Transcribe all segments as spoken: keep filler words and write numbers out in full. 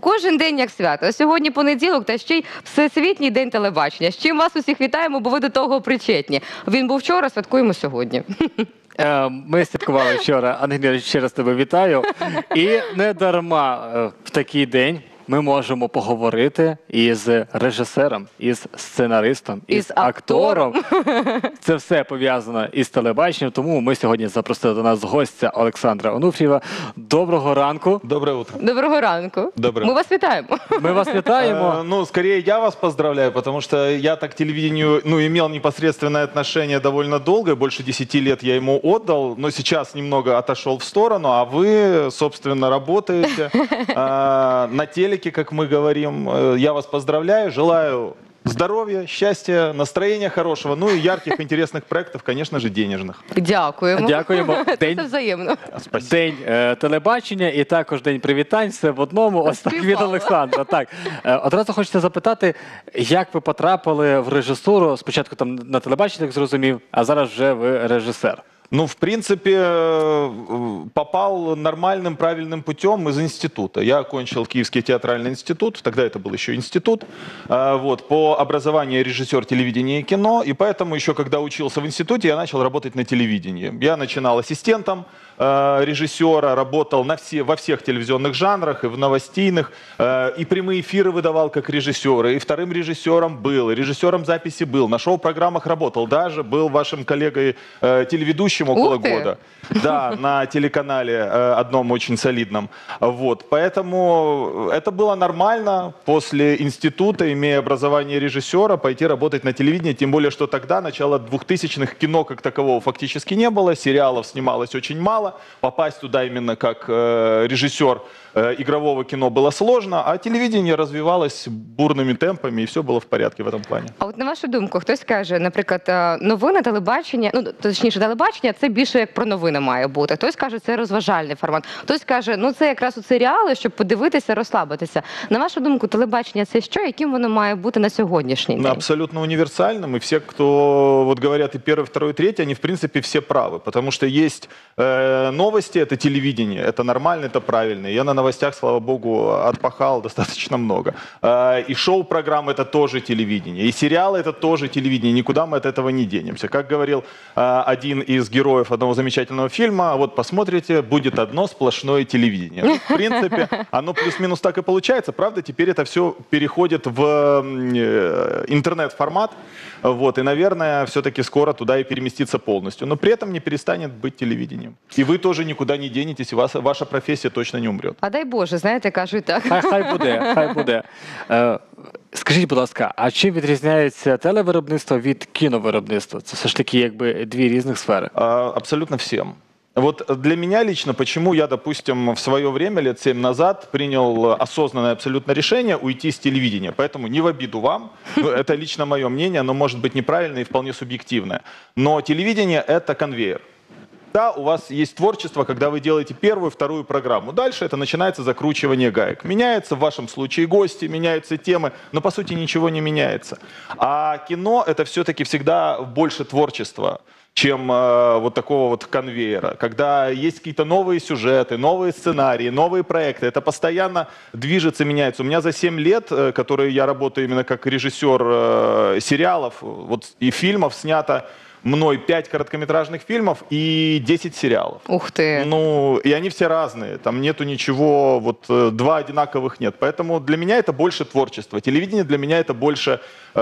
кожен день як свято. Сьогодні понеділок та ще й Всесвітній день телебачення. З чим вас усіх вітаємо, бо ви до того причетні. Він був вчора, святкуємо сьогодні. Ми святкували вчора. Ангеліна, ще раз тебе вітаю. І не дарма в такий день ми можемо поговорити із режисером, із сценаристом, із, із актором. актором. Це все пов'язано із телебаченням, тому ми сьогодні запросили до нас гостя Олександра Онуфрієва. Доброго ранку. Доброе утро. Доброго ранку. Доброе. Ми вас вітаємо. Ми вас вітаємо. Э, ну, скорее я вас поздравляю, потому что я так к телевидению, ну, имел непосредственное отношение довольно долго, больше десяти лет я ему отдал, но сейчас немного отошел в сторону, а вы, собственно, работаете э, на телеке, как мы говорим. Я вас поздравляю, желаю здоровья, счастья, настроения хорошего, ну и ярких, интересных проектов, конечно же, денежных. Дякуємо. Дякуємо. Це взаємно. Спасибо. День е, телебачення і також день привітань. Все в одному. Ось так від Співпало. Олександра. Так. Е, одразу хочеться запитати, як ви потрапили в режисуру? Спочатку там на телебачення, так зрозумів, а зараз вже ви режисер. Ну, в принципе, э, попал нормальным, правильным путем из института. Я окончил Киевский театральный институт, тогда это был еще институт, э, вот, по образованию режиссер телевидения и кино, и поэтому еще когда учился в институте, я начал работать на телевидении. Я начинал ассистентом э, режиссера, работал на все, во всех телевизионных жанрах, и в новостейных, э, и прямые эфиры выдавал как режиссер, и вторым режиссером был, и режиссером записи был, на шоу-программах работал, даже был вашим коллегой э, телеведущим около года. Да, на телеканале э, одном очень солидном. Вот, поэтому это было нормально после института, имея образование режиссера, пойти работать на телевидении, тем более, что тогда, начало двухтысячных, кино как такового фактически не было, сериалов снималось очень мало, попасть туда именно как э, режиссер э, игрового кино было сложно, а телевидение развивалось бурными темпами, и все было в порядке в этом плане. А от на вашу думку, хтось каже, наприклад, е, новини, телебачення, ну, точніше, телебачення, це більше як про новини має бути. Хтось каже, це розважальний формат. Хтось каже, ну це якраз у серіали, щоб подивитися, розслабитися. На вашу думку, телебачення це що? Яким воно має бути на сьогоднішній день? Абсолютно универсальным, и все, кто вот говорят и первый, второй, третий, они в принципе все правы, потому что есть э, новости, это телевидение, это нормально, это правильно. Я на новостях, слава богу, отпахал достаточно много. Э, и шоу-программы это тоже телевидение, и сериалы это тоже телевидение, никуда мы от этого не денемся. Как говорил э, один из героев одного замечательного фильма, вот посмотрите, будет одно сплошное телевидение. Ну, в принципе, оно плюс-минус так и получается, правда, теперь это все переходит в э, интернет-формат, вот, и, наверное, все-таки скоро туда и переместится полностью, но при этом не перестанет быть телевидением. И вы тоже никуда не денетесь, и вас, ваша профессия точно не умрет. А дай Боже, знаєте, кажуть так. Хай, хай буде, хай буде. Е, скажіть, будь ласка, а чим відрізняється телевиробництво від кіновиробництва? Це все ж таки якби дві різних сфери. А, абсолютно всем. Вот для меня лично, почему я, допустим, в свое время, лет семь назад, принял осознанное абсолютно решение уйти с телевидения. Поэтому не в обиду вам, ну, это лично мое мнение, оно может быть неправильное и вполне субъективное. Но телевидение – это конвейер. Да, у вас есть творчество, когда вы делаете первую, вторую программу. Дальше это начинается закручивание гаек. Меняются в вашем случае гости, меняются темы, но по сути ничего не меняется. А кино – это все-таки всегда больше творчества, чем э, вот такого вот конвейера. Когда есть какие-то новые сюжеты, новые сценарии, новые проекты, это постоянно движется, меняется. У меня за семь лет, э, которые я работаю именно как режиссер э, сериалов вот, и фильмов, снято мной пять короткометражных фильмов и десять сериалов. Ух ты! Ну, и они все разные, там нету ничего, вот э, два одинаковых нет. Поэтому для меня это больше творчество. Телевидение для меня это больше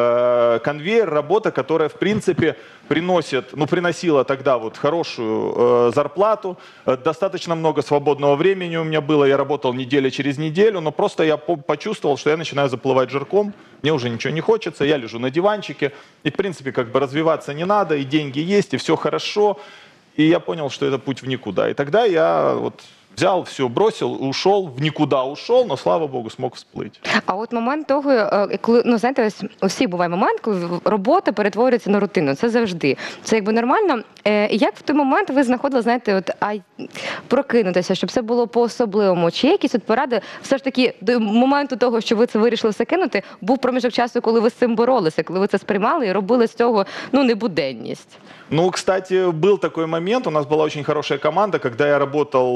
э, конвейер, работа, которая, в принципе, приносит, ну, приносила тогда вот хорошую э, зарплату, э, достаточно много свободного времени у меня было, я работал неделя через неделю, но просто я по почувствовал, что я начинаю заплывать жирком, мне уже ничего не хочется, я лежу на диванчике, и, в принципе, как бы развиваться не надо, и деньги есть, и все хорошо, и я понял, что это путь в никуда. И тогда я вот взял, все, бросил, ушел, в никуда ушел, но, слава Богу, смог всплыть. А от момент того, е, коли, ну, знаєте, ось у всіх буває момент, коли робота перетворюється на рутину. Це завжди. Це якби нормально. Е, як в той момент ви знаходили, знаєте, от, а, прокинутися, щоб це було по-особливому? Чи якісь от поради, все ж таки, до моменту того, що ви це вирішили все кинути, був проміжок часу, коли ви з цим боролися, коли ви це сприймали і робили з цього, ну, небуденність? Ну, кстати, был такой момент, у нас была очень хорошая команда, когда я работал э,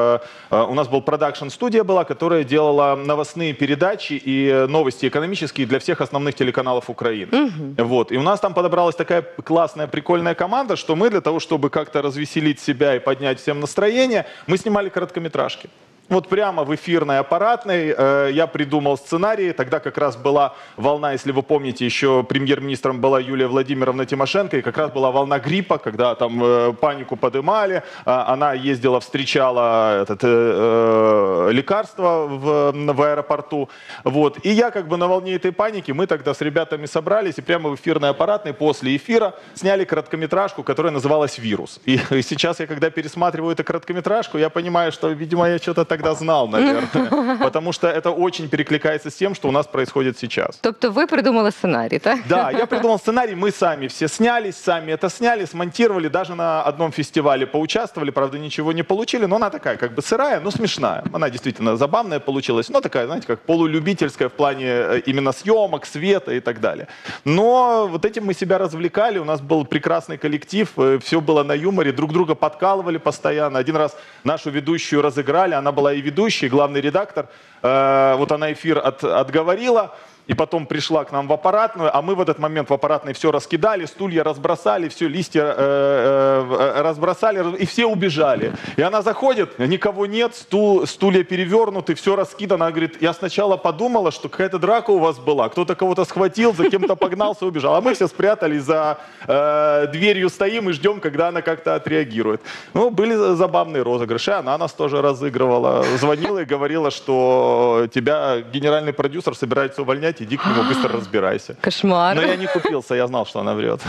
э, у нас был продакшн-студия была, которая делала новостные передачи и новости экономические для всех основных телеканалов Украины. Mm-hmm. Вот. И у нас там подобралась такая классная, прикольная команда, что мы для того, чтобы как-то развеселить себя и поднять всем настроение, мы снимали короткометражки. Вот прямо в эфирной аппаратной э, я придумал сценарий. Тогда как раз была волна, если вы помните, еще премьер-министром была Юлия Владимировна Тимошенко, и как раз была волна гриппа, когда там э, панику подымали. Э, она ездила, встречала этот, э, э, лекарства в, в аэропорту. Вот. И я как бы на волне этой паники, мы тогда с ребятами собрались и прямо в эфирной аппаратной после эфира сняли короткометражку, которая называлась «Вирус». И, и сейчас я, когда пересматриваю эту короткометражку, я понимаю, что, видимо, я что-то так тогда знал, наверное. Потому что это очень перекликается с тем, что у нас происходит сейчас. Тобто ви придумали сценарій, так? Да, я придумал сценарий, мы сами все снялись, сами это сняли, смонтировали, даже на одном фестивале поучаствовали, правда, ничего не получили, но она такая как бы сырая, но смешная. Она действительно забавная получилась, но такая, знаете, как полулюбительская в плане именно съемок, света и так далее. Но вот этим мы себя развлекали, у нас был прекрасный коллектив, все было на юморе, друг друга подкалывали постоянно. Один раз нашу ведущую разыграли, она была и ведущий, и главный редактор. Э, вот она эфир от, отговорила, и потом пришла к нам в аппаратную, а мы в этот момент в аппаратной все раскидали, стулья разбросали, все, листья э, э, разбросали, и все убежали. И она заходит, никого нет, стул, стулья перевернуты, все раскидано. Она говорит, я сначала подумала, что какая-то драка у вас была, кто-то кого-то схватил, за кем-то погнался, убежал. А мы все спрятались за э, дверью, стоим и ждем, когда она как-то отреагирует. Ну, были забавные розыгрыши, она нас тоже разыгрывала, звонила и говорила, что тебя генеральный продюсер собирается увольнять, иди к нему, быстро розбирайся. Кошмар. Но я не купился, я знал, что она врет.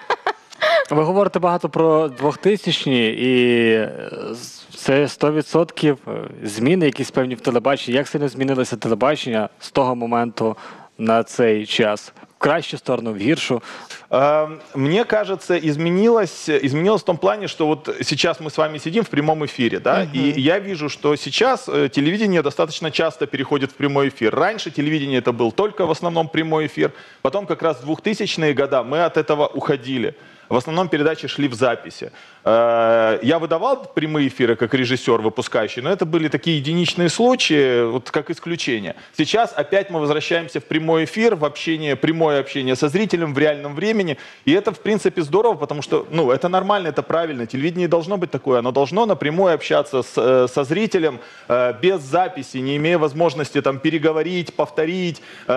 Ви говорите багато про двохтисячні, і це сто відсотків зміни якісь певні в телебаченні. Як сильно змінилося телебачення з того моменту на цей час? В кращу сторону, в гіршу? Мне кажется, изменилось, изменилось в том плане, что вот сейчас мы с вами сидим в прямом эфире, да, uh-huh. и я вижу, что сейчас телевидение достаточно часто переходит в прямой эфир. Раньше телевидение это был только в основном прямой эфир, потом как раз в двухтысячные годы мы от этого уходили. В основном передачи шли в записи. Я выдавал прямые эфиры как режиссер, выпускающий, но это были такие единичные случаи, вот как исключение. Сейчас опять мы возвращаемся в прямой эфир, в общение, прямое общение со зрителем в реальном времени. И это, в принципе, здорово, потому что ну, это нормально, это правильно. Телевидение должно быть такое. Оно должно напрямую общаться с, со зрителем без записи, не имея возможности там, переговорить, повторить,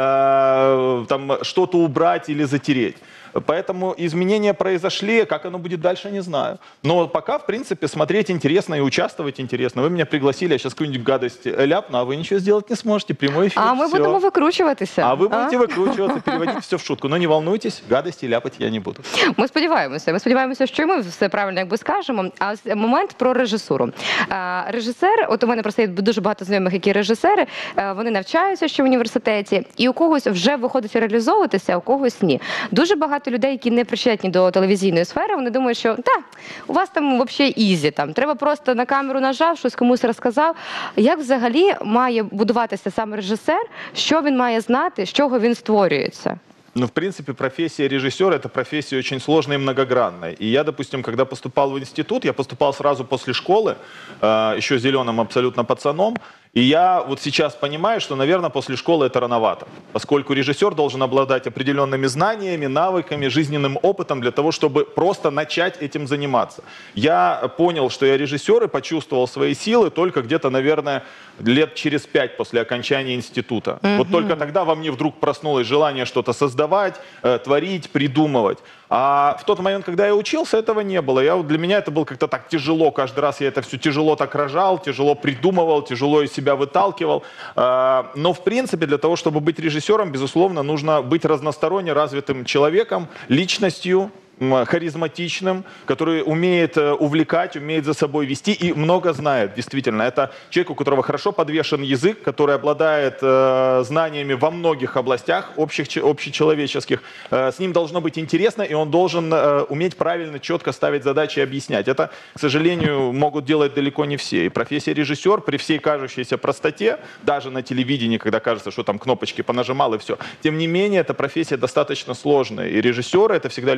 там, что-то убрать или затереть. Поэтому изменения произошли, как оно будет дальше, не знаю. Но пока, в принципе, смотреть интересно и участвовать интересно. Вы меня пригласили, я сейчас какую-нибудь гадость ляпну, а вы ничего сделать не сможете. Прямой эфир, А ми все. будемо викручуватися. А ви будете викручуватися, переводити все в шутку. Но не волнуйтесь, гадості ляпати я не буду. Ми сподіваємося. Ми сподіваємося, що і ми все правильно якби скажемо. А ось момент про режисуру. А, режисер, от у мене просто є дуже багато знайомих, які режисери, а, вони навчаються ще в університеті, і у когось вже виходить реалізовуватися, а у когось ні. Дуже багато людей, які не причетні до телевізійної сфери, вони думають, що та, у вас там взагалі ізі, там, треба просто на камеру нажав, щось комусь розказав. Як взагалі має будуватися саме режисер, що він має знати, з чого він створюється? Ну, в принципе, профессия режиссера – это профессия очень сложная и многогранная. И я, допустим, когда поступал в институт, я поступал сразу после школы, э, еще зеленым абсолютно пацаном. И я вот сейчас понимаю, что, наверное, после школы это рановато, поскольку режиссер должен обладать определенными знаниями, навыками, жизненным опытом для того, чтобы просто начать этим заниматься. Я понял, что я режиссер и почувствовал свои силы только где-то, наверное, лет через пять после окончания института. Mm-hmm. Вот только тогда во мне вдруг проснулось желание что-то создавать, э, творить, придумывать. А в тот момент, когда я учился, этого не было. Я, для меня это было как-то так тяжело. Каждый раз я это все тяжело так рожал, тяжело придумывал, тяжело из себя выталкивал. Но, в принципе, для того, чтобы быть режиссером, безусловно, нужно быть разносторонне развитым человеком, личностью, харизматичным, который умеет увлекать, умеет за собой вести и много знает, действительно. Это человек, у которого хорошо подвешен язык, который обладает э, знаниями во многих областях общих, общечеловеческих. Э, с ним должно быть интересно, и он должен э, уметь правильно, четко ставить задачи и объяснять. Это, к сожалению, могут делать далеко не все. И профессия режиссер при всей кажущейся простоте, даже на телевидении, когда кажется, что там кнопочки понажимал и все, тем не менее, эта профессия достаточно сложная. И режиссеры — это всегда люди, с которыми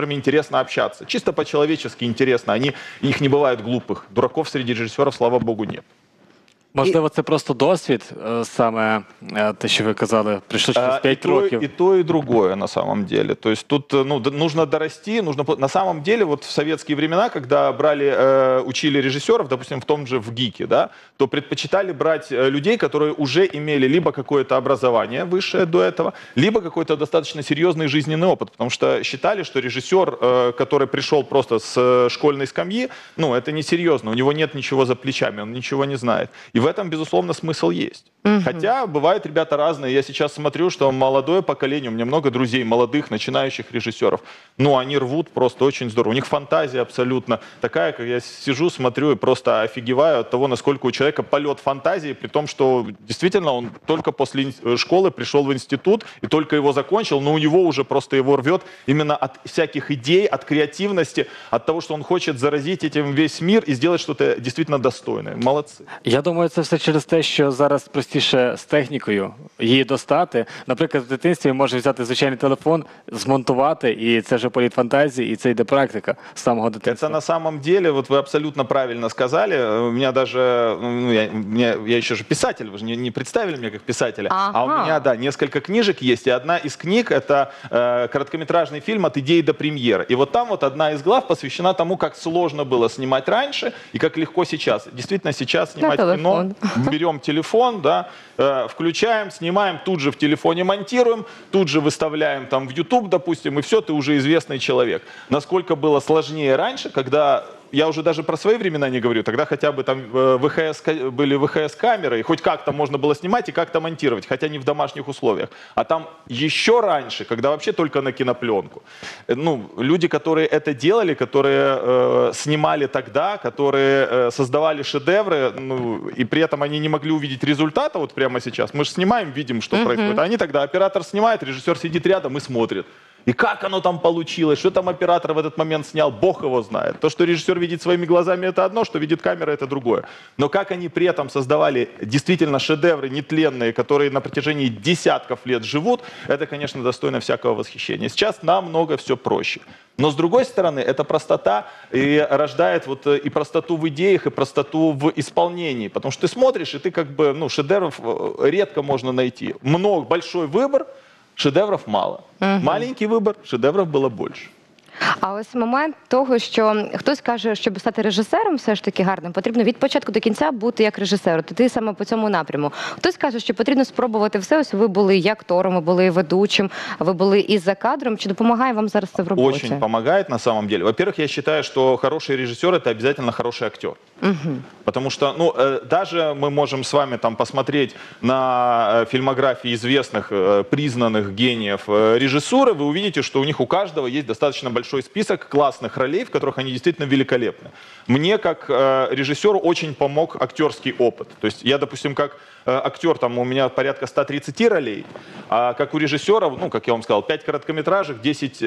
режиссерами интересно общаться. Чисто по-человечески интересно. Они, их не бывает глупых. Дураков среди режиссеров, слава богу, нет. Можливо, це просто досвід, е, саме е, те, що ви казали, прийшло через А, и, п'ять то, років. и то, и другое на самом деле. То есть тут э, ну, д- нужно дорасти, нужно... по- На самом деле, вот в советские времена, когда брали, э, учили режиссеров, допустим, в том же в ГИКе, да, то предпочитали брать э, людей, которые уже имели либо какое-то образование высшее до этого, либо какой-то достаточно серьезный жизненный опыт, потому что считали, что режиссер, э, который пришел просто с э, школьной скамьи, ну, это несерьезно, у него нет ничего за плечами, он ничего не знает. И в этом, безусловно, смысл есть. Хотя бывают ребята разные. Я сейчас смотрю, что молодое поколение, у меня много друзей, молодых, начинающих режиссеров, ну, они рвут просто очень здорово. У них фантазия абсолютно такая, как я сижу, смотрю и просто офигеваю от того, насколько у человека полет фантазии, при том, что действительно он только после ин- школы пришел в институт и только его закончил, но у него уже просто его рвет именно от всяких идей, от креативности, от того, что он хочет заразить этим весь мир и сделать что-то действительно достойное. Молодцы. Я думаю, це все через те, що зараз простіше з технікою її достати. Наприклад, в дитинстві може взяти звичайний телефон, змонтувати, і це вже політ фантазії, і це йде практика з самого дитинства. Это на самом деле, вот вы абсолютно правильно сказали. У меня даже, ну, я, у меня, я еще же писатель, вы же не, не представили меня как писателя. А у Ага. меня, да, несколько книжек есть, и одна из книг — это э, короткометражный фильм «От идеи до премьеры». И вот там вот одна из глав посвящена тому, как сложно было снимать раньше и как легко сейчас. Действительно, сейчас снимать кино, телефон. берем телефон, да, э, включаем, снимаем, тут же в телефоне монтируем, тут же выставляем там в YouTube, допустим, и все, ты уже известный человек. Насколько было сложнее раньше, когда... Я уже даже про свои времена не говорю. Тогда хотя бы там э, ВХС, ка- были ВХС-камеры, и хоть как-то можно было снимать и как-то монтировать, хотя не в домашних условиях. А там еще раньше, когда вообще только на кинопленку. Э, Ну, люди, которые это делали, которые э, снимали тогда, которые э, создавали шедевры, ну, и при этом они не могли увидеть результата вот прямо сейчас. Мы же снимаем, видим, что происходит. А они тогда, оператор снимает, режиссер сидит рядом и смотрит. И как оно там получилось, что там оператор в этот момент снял, бог его знает. То, что режиссер видит своими глазами, это одно, что видит камера, это другое. Но как они при этом создавали действительно шедевры нетленные, которые на протяжении десятков лет живут, это, конечно, достойно всякого восхищения. Сейчас намного все проще. Но с другой стороны, эта простота и рождает вот э, и простоту в идеях, и простоту в исполнении. Потому что ты смотришь, и ты как бы, ну, шедевров э, редко можно найти. Много, большой выбор, шедевров мало. Маленький выбор, шедевров было больше. А ось момент того, що хтось каже, щоб стати режисером все ж таки гарним, потрібно від початку до кінця бути як режисером. То ти саме по цьому напряму. Хтось каже, що потрібно спробувати все. Ось ви були і актором, ви були і ведучим, ви були і за кадром. Чи допомагає вам зараз це в роботі? Очень помогает на самом деле. Во-первых, я считаю, что хороший режиссер — это обязательно хороший актер. Потому что, ну, э, даже мы можем с вами там посмотреть на э, фильмографии известных, э, признанных гениев э, режиссуры, вы увидите, что у них у каждого есть достаточно большой список классных ролей, в которых они действительно великолепны. Мне, как э, режиссеру, очень помог актерский опыт. То есть я, допустим, как э, актер, там у меня порядка ста тридцати ролей, а как у режиссера, ну, как я вам сказал, пять короткометражек, десять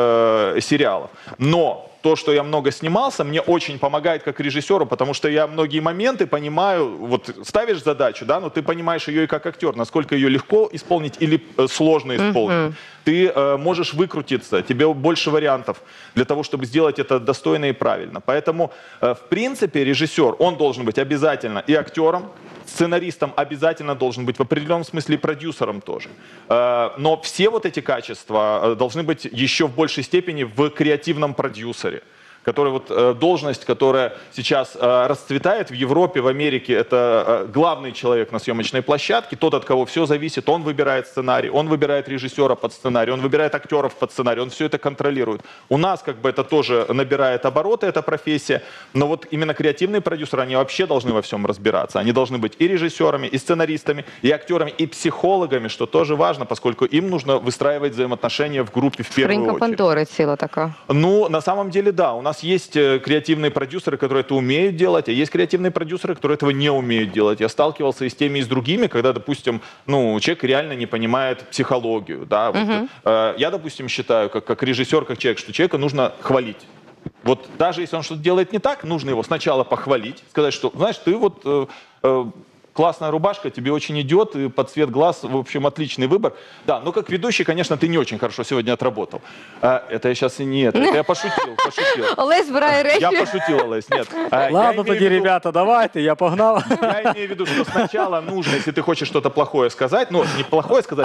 э, сериалов. Но то, что я много снимался, мне очень помогает как режиссеру, потому что я многие моменты понимаю, вот ставишь задачу, да, но ты понимаешь ее и как актер, насколько ее легко исполнить или э, сложно исполнить. Ты э, можешь выкрутиться, тебе больше вариантов для того, чтобы сделать это достойно и правильно. Поэтому, э, в принципе, режиссер, он должен быть обязательно и актером, сценаристом обязательно должен быть, в определенном смысле и продюсером тоже. Э, Но все вот эти качества э, должны быть еще в большей степени в креативном продюсере. Который вот э, должность, которая сейчас э, расцветает в Европе, в Америке, это э, главный человек на съемочной площадке, тот, от кого все зависит, он выбирает сценарий, он выбирает режиссера под сценарий, он выбирает актеров под сценарий, он все это контролирует. У нас как бы это тоже набирает обороты, эта профессия, но вот именно креативные продюсеры, они вообще должны во всем разбираться. Они должны быть и режиссерами, и сценаристами, и актерами, и психологами, что тоже важно, поскольку им нужно выстраивать взаимоотношения в группе в первую Скринька очередь. Пандори ціла така. Ну, на самом деле, да. У нас есть э, креативные продюсеры, которые это умеют делать, а есть креативные продюсеры, которые этого не умеют делать. Я сталкивался и с теми, и с другими, когда, допустим, ну, человек реально не понимает психологию. Да? Вот, э, я, допустим, считаю, как, как режиссер, как человек, что человека нужно хвалить. Вот даже если он что-то делает не так, нужно его сначала похвалить, сказать, что, знаешь, ты вот... Э, э, классная рубашка, тебе очень идет, и под цвет глаз, в общем, отличный выбор. Да, но как ведущий, конечно, ты не очень хорошо сегодня отработал. А, это я сейчас и не это, это я пошутил, пошутил. Олесь збирає речі. Я пошутил, Олесь, нет. А, я Ладно имею тоді, в виду- ребята, давайте, я погнав. Я имею в виду, что сначала нужно, если ты хочешь что-то плохое сказать, ну, не плохое сказать,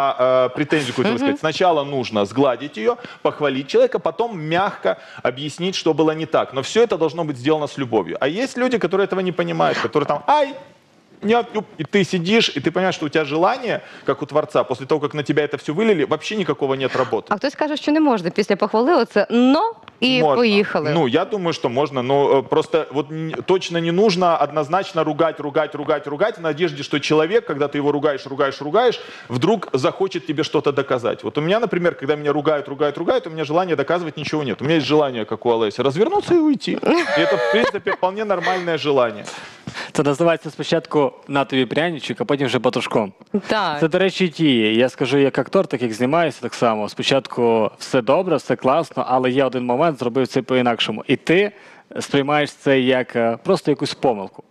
а э, претензию какую-то высказать, сначала нужно сгладить ее, похвалить человека, потом мягко объяснить, что было не так. Но все это должно быть сделано с любовью. А есть люди, которые этого не понимают, которые там, ай, нет, и ты сидишь, и ты понимаешь, что у тебя желание, как у Творца, после того, как на тебя это все вылили, вообще никакого нет работы. А хтось каже, що не можна після похвали оце «но» і Можно. поїхали. Ну, я думаю, что можно, но э, просто вот н- точно не нужно однозначно ругать, ругать, ругать, ругать в надежде, что человек, когда ты его ругаешь, ругаешь, ругаешь, вдруг захочет тебе что-то доказать. Вот у меня, например, когда меня ругают, ругают, ругают, у меня желания доказывать ничего нет. У меня есть желание, как у Олеся, развернуться и уйти. И это, в принципе, вполне нормальное желание. Це називається спочатку на тобі пряничок, а потім вже патушком. Так. Це, до речі, ті. Я скажу як актор, так як знімаюся, так само. Спочатку все добре, все класно, але є один момент, зробив це по-інакшому. І ти сприймаєш це як е, просто якусь помилку.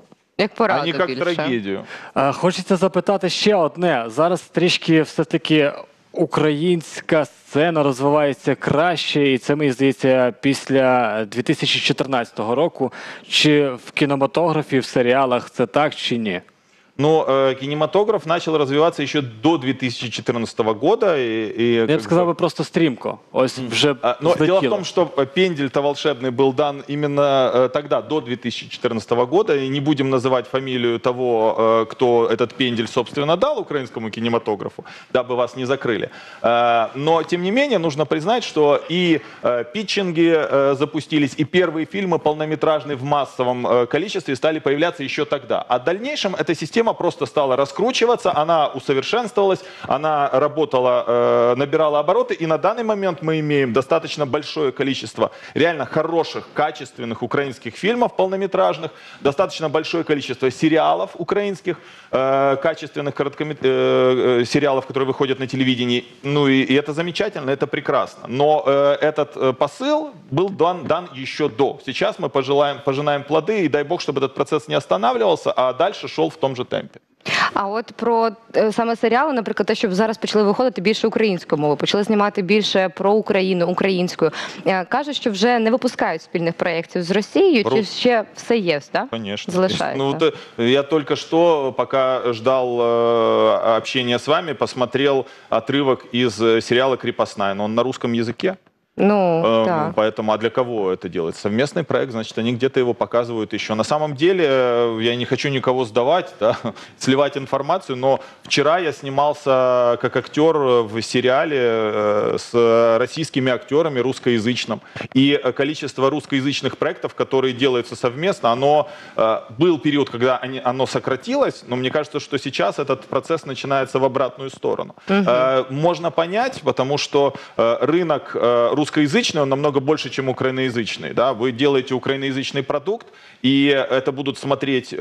Як А пораду не как більше. трагедию. Е, Хочеться запитати ще одне. Зараз трішки все-таки українська сцена розвивається краще, і це, мені здається, після дві тисячі чотирнадцятого року. Чи в кінематографі, в серіалах це так, чи ні? Но э, кинематограф начал развиваться еще до две тысячи четырнадцатого года. И, и, Я как б сказав бы, би просто стрімко. Ось вже а, Но дело в злетіло. том, что э, пендель-то волшебный был дан именно э, тогда, до две тысячи четырнадцатого года. И не будем называть фамилию того, э, кто этот пендель, собственно, дал украинскому кинематографу, дабы вас не закрыли. Э, но, тем не менее, нужно признать, что и э, питчинги э, запустились, и первые фильмы полнометражные в массовом э, количестве стали появляться еще тогда. А в дальнейшем эта система просто стала раскручиваться, она усовершенствовалась, она работала, э, набирала обороты, и на данный момент мы имеем достаточно большое количество реально хороших, качественных украинских фильмов полнометражных, достаточно большое количество сериалов украинских, э, качественных короткомет... э, э, сериалов, которые выходят на телевидении. Ну и, и это замечательно, это прекрасно. Но э, этот э, посыл был дан, дан еще до. Сейчас мы пожелаем, пожинаем плоды, и дай бог, чтобы этот процесс не останавливался, а дальше шел в том же темпе. А от про е, саме серіали, наприклад, те, щоб зараз почали виходити більше українською мовою, почали знімати більше про Україну українською. Е, Кажуть, що вже не випускають спільних проєктів з Росією, чи Рус- ще все є, так? Конечно. Залишається. Ну, вот, э, я только что, пока ждал э, общения с вами, посмотрел отрывок из э, сериала «Крепостная». Но он на русском языке. Ну, Э, так. Поэтому, а для кого это делать? Совместный проект, значит, они где-то его показывают еще. На самом деле, э, я не хочу никого сдавать, да, сливать информацию, но вчера я снимался как актер в сериале э, с российскими актерами русскоязычным. И э, количество русскоязычных проектов, которые делаются совместно, оно э, был период, когда они, оно сократилось, но мне кажется, что сейчас этот процесс начинается в обратную сторону. Э, Можно понять, потому что э, рынок э, русскоязычный, он намного больше, чем украиноязычный. Да? Вы делаете украиноязычный продукт, и это будут смотреть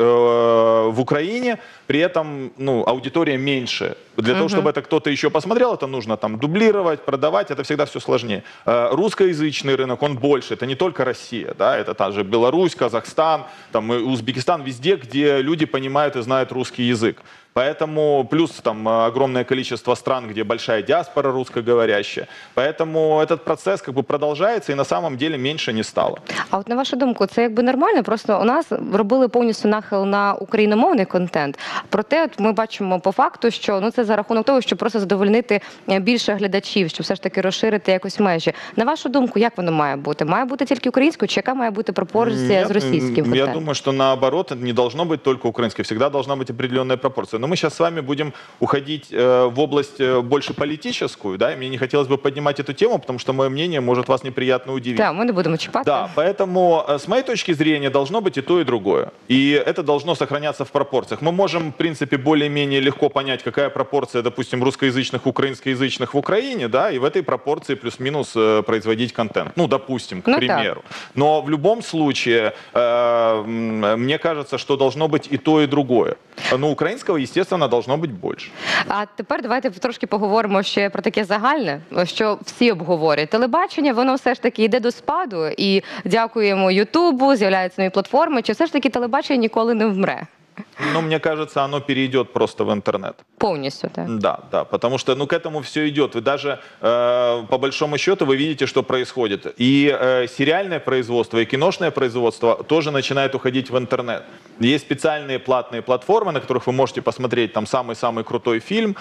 э, в Украине, при этом ну, аудитория меньше. Для того, чтобы это кто-то еще посмотрел, это нужно там дублировать, продавать, это всегда все сложнее. Э, русскоязычный рынок, он больше, это не только Россия, да? Это та же Беларусь, Казахстан, там, и Узбекистан, везде, где люди понимают и знают русский язык. Поэтому плюс там огромное количество стран, где большая диаспора русскоговорящая. Поэтому этот процесс как бы продолжается и на самом деле меньше не стало. А от на вашу думку, це якби нормально? Просто у нас робили повністю нахил на україномовний контент. Проте от ми бачимо по факту, що ну це за рахунок того, щоб просто задовольнити більше глядачів, щоб все ж таки розширити якось межі. На вашу думку, як воно має бути? Має бути тільки українською, чи яка має бути пропорція Нет, з російським Я контентом? думаю, что наоборот, это не должно быть только украинское. Всегда должна быть определенная пропорция. Но мы сейчас с вами будем уходить э, в область э, больше политическую, да, и мне не хотелось бы поднимать эту тему, потому что мое мнение может вас неприятно удивить. Так, ми не будемо чіпати. Да, поэтому э, с моей точки зрения должно быть и то, и другое. И это должно сохраняться в пропорциях. Мы можем, в принципе, более-менее легко понять, какая пропорция, допустим, русскоязычных, украинскоязычных в Украине, да, и в этой пропорции плюс-минус э, производить контент. Ну, допустим, к Ну, примеру. Но в любом случае, э, м, мне кажется, что должно быть и то, и другое. Но украинского, естественно, должно быть больше. А тепер давайте трошки поговоримо ще про таке загальне, що всі обговорюють. Телебачення, воно все ж таки йде до спаду, і дякуємо Ютубу, з'являються нові платформи. Чи все ж таки телебачення ніколи не вмре? Ну, мне кажется, оно перейдет просто в интернет. Повністю, так. Да, да, потому что, ну, к этому все идет. Вы даже, э, по большому счету, вы видите, что происходит. И э, сериальное производство, и киношное производство тоже начинает уходить в интернет. Есть специальные платные платформы, на которых вы можете посмотреть там самый-самый крутой фильм,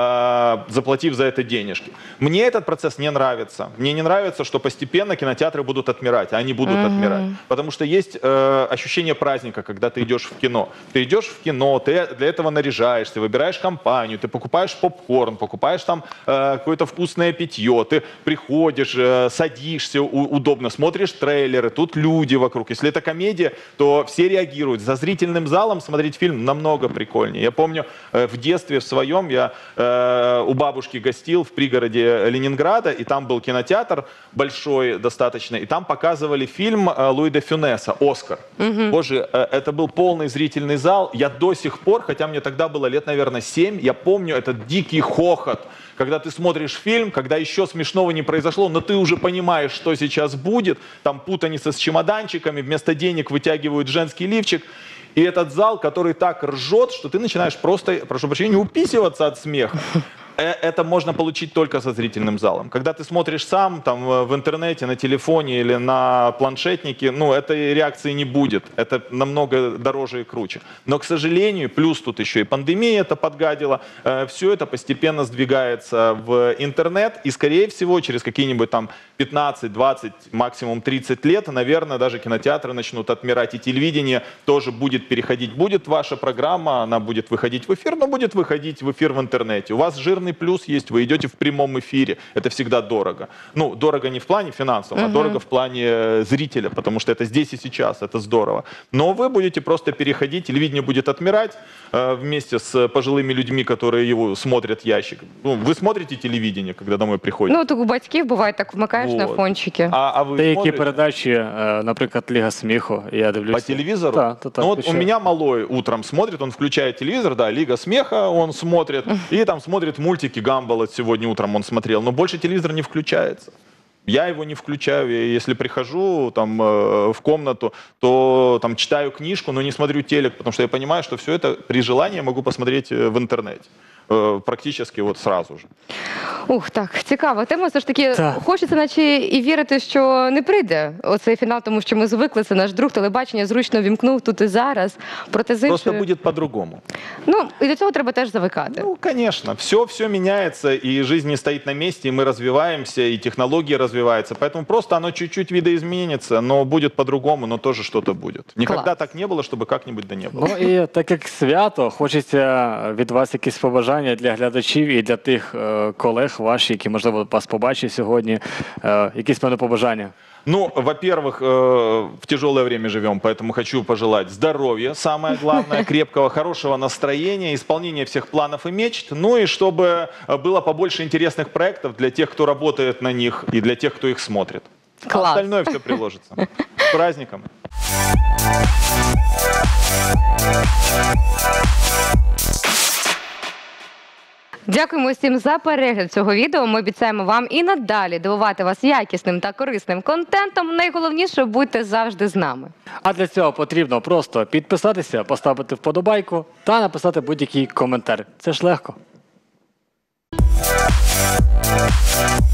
э, заплатив за это денежки. Мне этот процесс не нравится. Мне не нравится, что постепенно кинотеатры будут отмирать, а они будут mm-hmm. отмирать. Потому что есть э, ощущение праздника, когда ты идешь в кино. Ты идешь в кино, ты для этого наряжаешься, выбираешь компанию, ты покупаешь попкорн, покупаешь там э, какое-то вкусное питье, ты приходишь, э, садишься у, удобно, смотришь трейлеры, тут люди вокруг. Если это комедия, то все реагируют. За зрительным залом смотреть фильм намного прикольнее. Я помню, э, в детстве в своем я э, у бабушки гостил в пригороде Ленинграда, и там был кинотеатр большой достаточно, и там показывали фильм э, Луи де Фюнеса «Оскар». Угу. Боже, э, это был полный зрительный зал. Я до сих пор, хотя мне тогда было лет, наверное, семь, я помню этот дикий хохот, когда ты смотришь фильм, когда еще смешного не произошло, но ты уже понимаешь, что сейчас будет. Там путаница с чемоданчиками, вместо денег вытягивают женский лифчик. И этот зал, который так ржет, что ты начинаешь просто, прошу прощения, уписываться от смеха. Это можно получить только со зрительным залом. Когда ты смотришь сам, там, в интернете, на телефоне или на планшетнике, ну, этой реакции не будет. Это намного дороже и круче. Но, к сожалению, плюс тут еще и пандемия это подгадила, все это постепенно сдвигается в интернет. И, скорее всего, через какие-нибудь там пятнадцать, двадцать, максимум тридцать лет, наверное, даже кинотеатры начнут отмирать. И телевидение тоже будет переходить. Будет ваша программа, она будет выходить в эфир, но будет выходить в эфир в интернете. У вас жирный плюс есть, вы идете в прямом эфире, это всегда дорого. Ну, дорого не в плане финансовом, uh-huh. а дорого в плане зрителя, потому что это здесь и сейчас, это здорово. Но вы будете просто переходить, телевидение будет отмирать э, вместе с пожилыми людьми, которые его смотрят ящик. Ну, вы смотрите телевидение, когда домой приходите? Ну, так у батьків буває, так вмикаєш вот. на фончики. А, а ви Деякі смотрите? передачі, е, наприклад, Ліга сміху, я дивлюся. По телевизору? Да, то так, ну, вот у включаю. меня малой утром смотрит, он включает телевизор, да, Лига смеха он смотрит, и там смотрит мультики Гамбола, сегодня утром он смотрел, но больше телевизор не включается. Я его не включаю, я, если прихожу там, э, в комнату, то там, читаю книжку, но не смотрю телек, потому что я понимаю, что все это при желании я могу посмотреть в интернете. Практично от сразу ж. Ух, так, цікаво. Тема все ж таки, Так. хочеться наче і вірити, що не прийде оцей фінал, тому що ми звикли, це наш друг, телебачення зручно вімкнув тут і зараз. Проте з Просто іншої- буде по-другому. Ну, і до цього треба теж завикати. Ну, конечно. Все, все меняется, и жизнь не стоит на месте, и мы развиваемся, и технологии развиваются. Поэтому просто оно чуть-чуть видоизменится, но будет по-другому, но тоже что-то будет. Никогда Класс. так не было, чтобы как-нибудь да не было. Ну і так як свято, хочеться від вас якісь побажання для глядачів і для тих е, колег ваших, які, можливо, вас побачать сьогодні. Е, якісь певне побажання. Ну, во-первых, э, в тяжелое время живем, поэтому хочу пожелать здоровья, самое главное, крепкого, хорошего настроения, исполнения всех планов и мечт, ну и чтобы было побольше интересных проектов для тех, кто работает на них, и для тех, кто их смотрит. Класс. А остальное все приложится. С праздником! Дякуємо всім за перегляд цього відео. Ми обіцяємо вам і надалі дивувати вас якісним та корисним контентом. Найголовніше, будьте завжди з нами. А для цього потрібно просто підписатися, поставити вподобайку та написати будь-який коментар. Це ж легко.